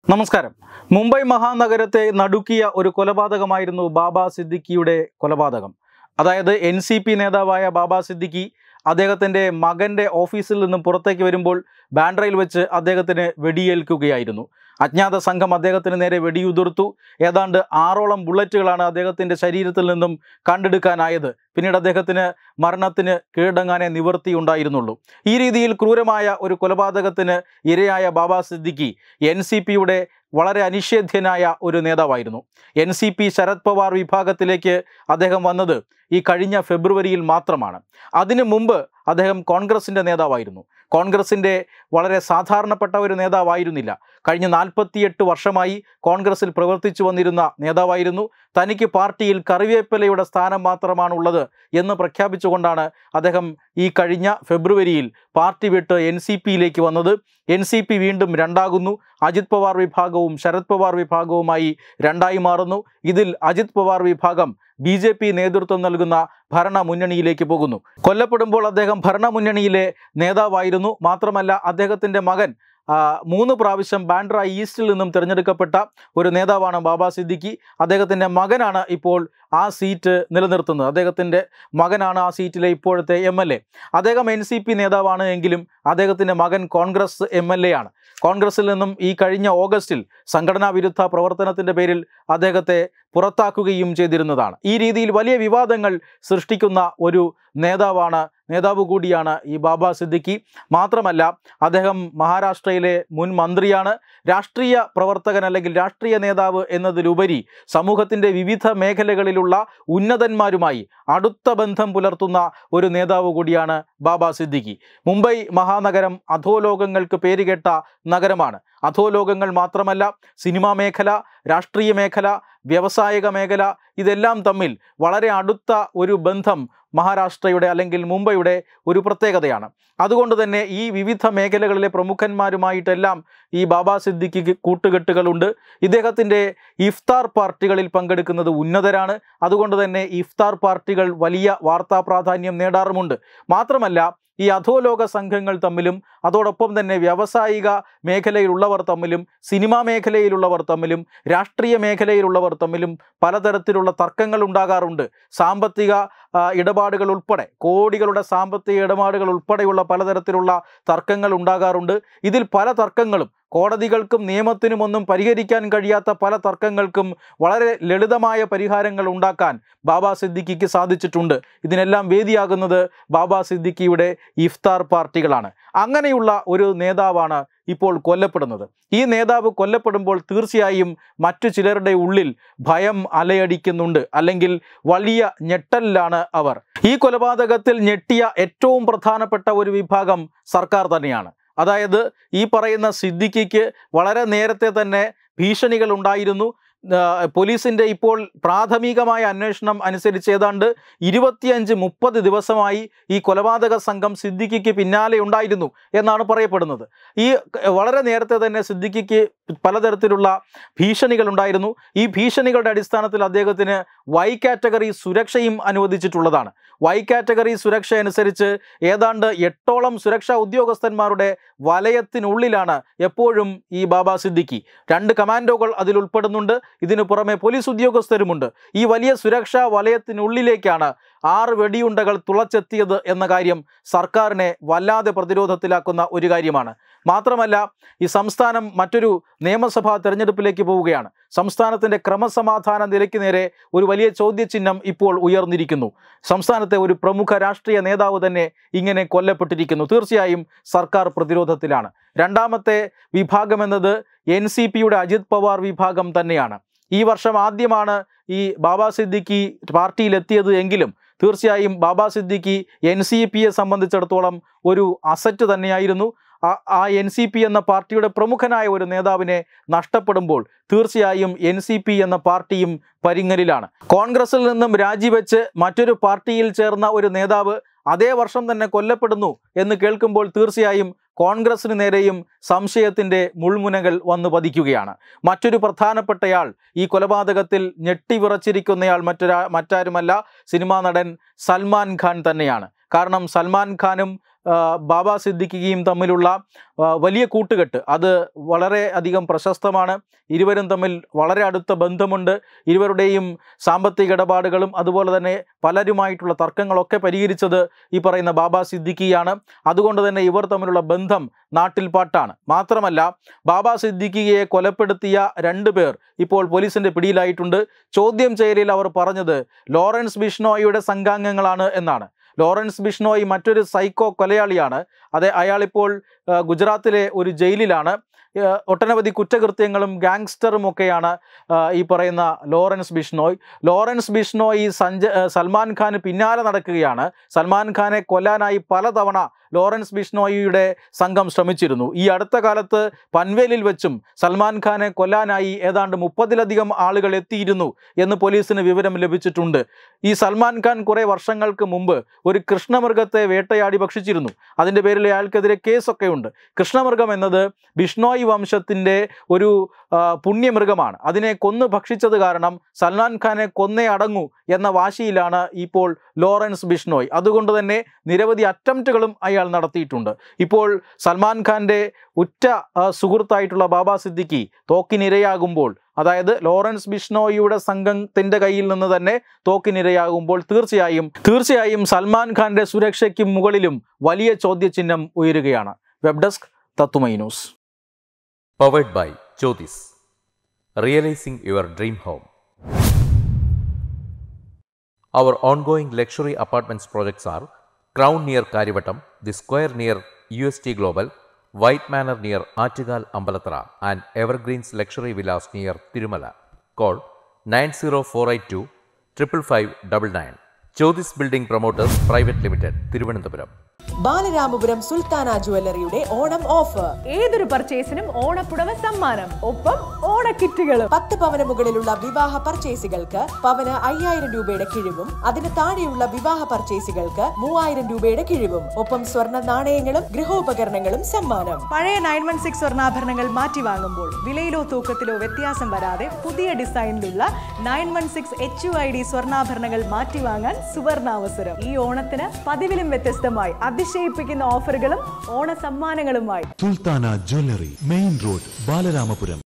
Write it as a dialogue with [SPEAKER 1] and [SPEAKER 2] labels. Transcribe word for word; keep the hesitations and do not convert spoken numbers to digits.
[SPEAKER 1] നമസ്കാരം. മുംബൈ മഹാനഗരത്തെ നടുക്കിയ ഒരു കൊലപാതകമായിരുന്നു ബാബ സിദ്ദിഖിയുടെ കൊലപാതകം. അതായത് എൻ സി പി നേതാവായ ബാബ സിദ്ദിഖി അദ്ദേഹത്തിൻ്റെ മകൻ്റെ ഓഫീസിൽ നിന്നും പുറത്തേക്ക് വരുമ്പോൾ ബാൻഡ്രയിൽ വെച്ച് അദ്ദേഹത്തിന് വെടിയേൽക്കുകയായിരുന്നു. അജ്ഞാത സംഘം അദ്ദേഹത്തിന് നേരെ വെടിയുതിർത്തു. ഏതാണ്ട് ആറോളം ബുള്ളറ്റുകളാണ് അദ്ദേഹത്തിൻ്റെ ശരീരത്തിൽ നിന്നും കണ്ടെടുക്കാനായത്. പിന്നീട് അദ്ദേഹത്തിന് മരണത്തിന് കീഴടങ്ങാനേ നിവൃത്തിയുണ്ടായിരുന്നുള്ളൂ. ഈ രീതിയിൽ ക്രൂരമായ ഒരു കൊലപാതകത്തിന് ഇരയായ ബാബ സിദ്ദിഖി എൻ സി പിയുടെ വളരെ അനിഷേധ്യനായ ഒരു നേതാവായിരുന്നു. N C P Sharad Pawar വിഭാഗത്തിലേക്ക് അദ്ദേഹം വന്നത് ഈ കഴിഞ്ഞ ഫെബ്രുവരിയിൽ മാത്രമാണ്. അതിനു മുമ്പ് അദ്ദേഹം കോൺഗ്രസിൻ്റെ നേതാവായിരുന്നു. കോൺഗ്രസിൻ്റെ വളരെ സാധാരണപ്പെട്ട ഒരു നേതാവായിരുന്നില്ല. കഴിഞ്ഞ നാൽപ്പത്തിയെട്ട് വർഷമായി കോൺഗ്രസിൽ പ്രവർത്തിച്ചു വന്നിരുന്ന നേതാവായിരുന്നു. തനിക്ക് പാർട്ടിയിൽ കറിവേപ്പിലയുടെ സ്ഥാനം മാത്രമാണുള്ളത് എന്ന് പ്രഖ്യാപിച്ചുകൊണ്ടാണ് അദ്ദേഹം ഈ കഴിഞ്ഞ ഫെബ്രുവരിയിൽ പാർട്ടി വിട്ട് എൻ സി പിയിലേക്ക് വന്നത്. എൻ സി പി വീണ്ടും രണ്ടാകുന്നു. അജിത് പവാർ വിഭാഗവും ശരത് പവാർ വിഭാഗവുമായി രണ്ടായി മാറുന്നു. ഇതിൽ അജിത് പവാർ വിഭാഗം ബി ജെ പി നേതൃത്വം നൽകുന്ന ഭരണ മുന്നണിയിലേക്ക് പോകുന്നു. കൊല്ലപ്പെടുമ്പോൾ അദ്ദേഹം ഭരണമുന്നണിയിലെ നേതാവായിരുന്നു. മാത്രമല്ല അദ്ദേഹത്തിൻ്റെ മകൻ മൂന്ന് പ്രാവശ്യം ബാൻഡ്ര ഈസ്റ്റിൽ നിന്നും തിരഞ്ഞെടുക്കപ്പെട്ട ഒരു നേതാവാണ് ബാബ സിദ്ദിഖി. അദ്ദേഹത്തിൻ്റെ മകനാണ് ഇപ്പോൾ ആ സീറ്റ് നിലനിർത്തുന്നത്. അദ്ദേഹത്തിൻ്റെ മകനാണ് ആ സീറ്റിലെ ഇപ്പോഴത്തെ എം എൽ എ. അദ്ദേഹം എൻ സി പി നേതാവാണ് എങ്കിലും അദ്ദേഹത്തിൻ്റെ മകൻ കോൺഗ്രസ് എം എൽ എ ആണ്. കോൺഗ്രസിൽ നിന്നും ഈ കഴിഞ്ഞ ഓഗസ്റ്റിൽ സംഘടനാ വിരുദ്ധ പ്രവർത്തനത്തിൻ്റെ പേരിൽ അദ്ദേഹത്തെ പുറത്താക്കുകയും ചെയ്തിരുന്നതാണ്. ഈ രീതിയിൽ വലിയ വിവാദങ്ങൾ സൃഷ്ടിക്കുന്ന ഒരു നേതാവാണ് നേതാവ് കൂടിയാണ് ഈ ബാബ സിദ്ദിഖി. മാത്രമല്ല അദ്ദേഹം മഹാരാഷ്ട്രയിലെ മുൻ മന്ത്രിയാണ്. രാഷ്ട്രീയ പ്രവർത്തകൻ അല്ലെങ്കിൽ രാഷ്ട്രീയ നേതാവ് എന്നതിലുപരി സമൂഹത്തിൻ്റെ വിവിധ മേഖലകളിലുള്ള ഉന്നതന്മാരുമായി അടുത്ത ബന്ധം പുലർത്തുന്ന ഒരു നേതാവ് കൂടിയാണ് ബാബ സിദ്ദിഖി. മുംബൈ മഹാനഗരം അധോലോകങ്ങൾക്ക് പേരുകേട്ട നഗരമാണ്. അധോലോകങ്ങൾ മാത്രമല്ല, സിനിമാ മേഖല, രാഷ്ട്രീയ മേഖല, വ്യാവസായിക മേഖല ഇതെല്ലാം തമ്മിൽ വളരെ അടുത്ത ഒരു ബന്ധം മഹാരാഷ്ട്രയുടെ അല്ലെങ്കിൽ മുംബൈയുടെ ഒരു പ്രത്യേകതയാണ്. അതുകൊണ്ട് തന്നെ ഈ വിവിധ മേഖലകളിലെ പ്രമുഖന്മാരുമായിട്ടെല്ലാം ഈ ബാബ സിദ്ദിഖിക്ക് കൂട്ടുകെട്ടുകളുണ്ട്. ഇദ്ദേഹത്തിൻ്റെ ഇഫ്താർ പാർട്ടികളിൽ പങ്കെടുക്കുന്നത് ഉന്നതരാണ്. അതുകൊണ്ട് തന്നെ ഇഫ്താർ പാർട്ടികൾ വലിയ വാർത്താ പ്രാധാന്യം നേടാറുമുണ്ട്. മാത്രമല്ല ഈ അധോലോക സംഘങ്ങൾ തമ്മിലും അതോടൊപ്പം തന്നെ വ്യാവസായിക മേഖലയിലുള്ളവർ തമ്മിലും സിനിമാ മേഖലയിലുള്ളവർ തമ്മിലും രാഷ്ട്രീയ മേഖലയിലുള്ളവർ തമ്മിലും പലതരത്തിലുള്ള തർക്കങ്ങൾ ഉണ്ടാകാറുണ്ട്. സാമ്പത്തിക ഇടപാടുകൾ ഉൾപ്പെടെ കോടികളുടെ സാമ്പത്തിക ഇടപാടുകൾ ഉൾപ്പെടെയുള്ള പലതരത്തിലുള്ള തർക്കങ്ങൾ ഉണ്ടാകാറുണ്ട്. ഇതിൽ പല തർക്കങ്ങളും കോടതികൾക്കും നിയമത്തിനുമൊന്നും പരിഹരിക്കാൻ കഴിയാത്ത പല തർക്കങ്ങൾക്കും വളരെ ലളിതമായ പരിഹാരങ്ങൾ ഉണ്ടാക്കാൻ ബാബ സിദ്ദിഖിക്ക് സാധിച്ചിട്ടുണ്ട്. ഇതിനെല്ലാം വേദിയാകുന്നത് ബാബ സിദ്ദിഖിയുടെ ഇഫ്താർ പാർട്ടികളാണ്. അങ്ങനെയുള്ള ഒരു നേതാവാണ് ഇപ്പോൾ കൊല്ലപ്പെടുന്നത്. ഈ നേതാവ് കൊല്ലപ്പെടുമ്പോൾ തീർച്ചയായും മറ്റു ചിലരുടെ ഉള്ളിൽ ഭയം അലയടിക്കുന്നുണ്ട്, അല്ലെങ്കിൽ വലിയ ഞെട്ടലിലാണ് അവർ. ഈ കൊലപാതകത്തിൽ ഞെട്ടിയ ഏറ്റവും പ്രധാനപ്പെട്ട ഒരു വിഭാഗം സർക്കാർ തന്നെയാണ്. അതായത് ഈ പറയുന്ന സിദ്ദിഖിക്ക് വളരെ നേരത്തെ തന്നെ ഭീഷണികൾ ഉണ്ടായിരുന്നു. പോലീസിൻ്റെ ഇപ്പോൾ പ്രാഥമികമായ അന്വേഷണം അനുസരിച്ച് ഏതാണ്ട് ഇരുപത്തിയഞ്ച് മുപ്പത് ദിവസമായി ഈ കൊലപാതക സംഘം സിദ്ദിഖിക്ക് പിന്നാലെ ഉണ്ടായിരുന്നു എന്നാണ് പറയപ്പെടുന്നത്. ഈ വളരെ നേരത്തെ തന്നെ സിദ്ദിഖിക്ക് പലതരത്തിലുള്ള ഭീഷണികൾ ഉണ്ടായിരുന്നു. ഈ ഭീഷണികളുടെ അടിസ്ഥാനത്തിൽ അദ്ദേഹത്തിന് വൈ കാറ്റഗറി സുരക്ഷയും അനുവദിച്ചിട്ടുള്ളതാണ്. വൈ കാറ്റഗറി സുരക്ഷ അനുസരിച്ച് ഏതാണ്ട് എട്ടോളം സുരക്ഷാ ഉദ്യോഗസ്ഥന്മാരുടെ വലയത്തിനുള്ളിലാണ് എപ്പോഴും ഈ ബാബ സിദ്ദിഖി. രണ്ട് കമാൻഡോകൾ അതിൽ ഉൾപ്പെടുന്നുണ്ട്. ഇതിനു പുറമെ പോലീസ് ഉദ്യോഗസ്ഥരുമുണ്ട്. ഈ വലിയ സുരക്ഷാ വലയത്തിനുള്ളിലേക്കാണ് ആറ് വെടിയുണ്ടകൾ തുളച്ചെത്തിയത് എന്ന കാര്യം സർക്കാരിനെ വല്ലാതെ പ്രതിരോധത്തിലാക്കുന്ന ഒരു കാര്യമാണ്. മാത്രമല്ല ഈ സംസ്ഥാനം മറ്റൊരു നിയമസഭാ തെരഞ്ഞെടുപ്പിലേക്ക് പോവുകയാണ്. സംസ്ഥാനത്തിൻ്റെ ക്രമസമാധാന നിലയ്ക്ക് നേരെ ഒരു വലിയ ചോദ്യചിഹ്നം ഇപ്പോൾ ഉയർന്നിരിക്കുന്നു. സംസ്ഥാനത്തെ ഒരു പ്രമുഖ രാഷ്ട്രീയ നേതാവ് തന്നെ ഇങ്ങനെ കൊല്ലപ്പെട്ടിരിക്കുന്നു. തീർച്ചയായും സർക്കാർ പ്രതിരോധത്തിലാണ്. രണ്ടാമത്തെ വിഭാഗം എന്നത് എൻ സി പിയുടെ അജിത് പവാർ വിഭാഗം തന്നെയാണ്. ഈ വർഷം ആദ്യമാണ് ഈ ബാബ സിദ്ദിഖി പാർട്ടിയിലെത്തിയത് എങ്കിലും തീർച്ചയായും ബാബ സിദ്ദിഖി എൻ സി പിയെ സംബന്ധിച്ചിടത്തോളം ഒരു അസറ്റ് തന്നെയായിരുന്നു. ആ എൻ സി പി എന്ന പാർട്ടിയുടെ പ്രമുഖനായ ഒരു നേതാവിനെ നഷ്ടപ്പെടുമ്പോൾ തീർച്ചയായും എൻ സി പി എന്ന പാർട്ടിയും പരിങ്ങലിലാണ്. കോൺഗ്രസിൽ നിന്നും രാജിവെച്ച് മറ്റൊരു പാർട്ടിയിൽ ചേർന്ന ഒരു നേതാവ് അതേ വർഷം തന്നെ കൊല്ലപ്പെടുന്നു എന്ന് കേൾക്കുമ്പോൾ തീർച്ചയായും കോൺഗ്രസിന് നേരെയും സംശയത്തിൻ്റെ മുൾമുനകൾ വന്നു പതിക്കുകയാണ്. മറ്റൊരു പ്രധാനപ്പെട്ടയാൾ ഈ കൊലപാതകത്തിൽ ഞെട്ടിവിറച്ചിരിക്കുന്നയാൾ മറ്റൊരാ മറ്റാരുമല്ല സിനിമാ നടൻ സൽമാൻ ഖാൻ തന്നെയാണ്. കാരണം സൽമാൻ ഖാനും ബാബ സിദ്ദിഖിയും തമ്മിലുള്ള വലിയ കൂട്ടുകെട്ട് അത് വളരെ അധികം പ്രശസ്തമാണ്. ഇരുവരും തമ്മിൽ വളരെ അടുത്ത ബന്ധമുണ്ട്. ഇരുവരുടെയും സാമ്പത്തിക ഇടപാടുകളും അതുപോലെ തന്നെ പലരുമായിട്ടുള്ള തർക്കങ്ങളൊക്കെ പരിഹരിച്ചത് ഈ പറയുന്ന ബാബ സിദ്ദിഖിയാണ്. അതുകൊണ്ട് തന്നെ ഇവർ തമ്മിലുള്ള ബന്ധം നാട്ടിൽ പാട്ടാണ്. മാത്രമല്ല, ബാബ സിദ്ദിഖിയെ കൊലപ്പെടുത്തിയ രണ്ടു പേർ ഇപ്പോൾ പോലീസിന്റെ പിടിയിലായിട്ടുണ്ട്. ചോദ്യം ചെയ്യലിൽ അവർ പറഞ്ഞത് ലോറൻസ് ബിഷ്ണോയിയുടെ സംഘാംഗങ്ങളാണ് എന്നാണ്. ലോറൻസ് ബിഷ്ണോയി മറ്റൊരു സൈക്കോ കൊലയാളിയാണ്. അതെ, അയാളിപ്പോൾ ഗുജറാത്തിലെ ഒരു ജയിലിലാണ്. ഒട്ടനവധി കുറ്റകൃത്യങ്ങളും ഗാങ്സ്റ്ററും ഒക്കെയാണ് ഈ പറയുന്ന ലോറൻസ് ബിഷ്ണോയ്. ലോറൻസ് ബിഷ്ണോയ് സഞ്ജ സൽമാൻ ഖാന് പിന്നാലെ നടക്കുകയാണ്. സൽമാൻ ഖാനെ കൊല്ലാനായി പലതവണ ലോറൻസ് ബിഷ്ണോയിയുടെ സംഘം ശ്രമിച്ചിരുന്നു. ഈ അടുത്ത കാലത്ത് പൻവേലിൽ വെച്ചും സൽമാൻ ഖാനെ കൊല്ലാനായി ഏതാണ്ട് മുപ്പതിലധികം ആളുകൾ എത്തിയിരുന്നു എന്ന് പോലീസിന് വിവരം ലഭിച്ചിട്ടുണ്ട്. ഈ സൽമാൻ ഖാൻ കുറേ വർഷങ്ങൾക്ക് മുമ്പ് ഒരു കൃഷ്ണമൃഗത്തെ വേട്ടയാടി ഭക്ഷിച്ചിരുന്നു. അതിൻ്റെ പേരിൽ അയാൾക്കെതിരെ കേസൊക്കെ ഉണ്ട്. കൃഷ്ണമൃഗം എന്നത് ബിഷ്ണോയ് വംശത്തിൻ്റെ ഒരു പുണ്യമൃഗമാണ്. അതിനെ കൊന്നു ഭക്ഷിച്ചത് കാരണം സൽമാൻ ഖാനെ കൊന്നേ അടങ്ങൂ എന്ന വാശിയിലാണ് ഇപ്പോൾ ലോറൻസ് ബിഷ്ണോയ്. അതുകൊണ്ട് തന്നെ നിരവധി അറ്റംപ്റ്റുകളും അയാൾ നടത്തിയിട്ടുണ്ട്. ഇപ്പോൾ സൽമാൻ ഖാൻ്റെ ഉറ്റ സുഹൃത്തായിട്ടുള്ള ബാബ സിദ്ദിഖി തോക്കിനിരയാകുമ്പോൾ, അതായത് ലോറൻസ് ബിഷ്ണോയിയുടെ സംഘത്തിൻ്റെ കയ്യിൽ നിന്ന് തന്നെ തോക്കിനിരയാകുമ്പോൾ തീർച്ചയായും തീർച്ചയായും സൽമാൻ ഖാൻ്റെ സുരക്ഷയ്ക്ക് മുകളിലും വലിയ ചോദ്യചിഹ്നം ഉയരുകയാണ്. വെബ് ഡെസ്ക് തത്തുമൈ news.
[SPEAKER 2] Powered by Jyotis. Realizing your dream home. Our ongoing luxury apartments projects are Crown near Karivattam, The Square near U S T Global, White Manor near Achigal Ambalathara, and Evergreens Luxury Villas near Tirumala. Call nine zero four eight two five five nine nine. Jyotis Building Promoters Private Limited, Thiruvananthapuram.
[SPEAKER 3] Balaramapuram Sultana ജ്വല്ലറിയുടെ Onam offer.
[SPEAKER 4] ഏതൊരു പർച്ചേസിനും ഓണപ്പുടവ സമ്മാനം, ഒപ്പം ഓണക്കിറ്റുകളും.
[SPEAKER 3] പത്ത് പവന് മുകളിലുള്ള വിവാഹ പർച്ചേസുകൾക്ക് പവന് അയ്യായിരം രൂപയുടെ കിഴിവും അതിന് താഴെയുള്ള വിവാഹ പർച്ചേസുകൾക്ക് മൂവായിരം രൂപയുടെ കിഴിവും, ഒപ്പം സ്വർണ്ണ നാണയങ്ങളും ഗൃഹോപകരണങ്ങളും സമ്മാനം.
[SPEAKER 4] പഴയ നയൻ വൺ സിക്സ് സ്വർണ്ണാഭരണങ്ങൾ മാറ്റി വാങ്ങുമ്പോൾ വിലയിലോ തൂക്കത്തിലോ വ്യത്യാസം വരാതെ പുതിയ ഡിസൈനിലുള്ള nine one six H U I D സ്വർണ്ണാഭരണങ്ങൾ മാറ്റി വാങ്ങാൻ സുവർണാവസരം. ഈ ഓണത്തിന് പതിവിലും വ്യത്യസ്തമായി അതിശയിപ്പിക്കുന്ന ഓഫറുകളും ഓണ സമ്മാനങ്ങളുമായി
[SPEAKER 5] Sultana jewellery, main road, Balaramapuram.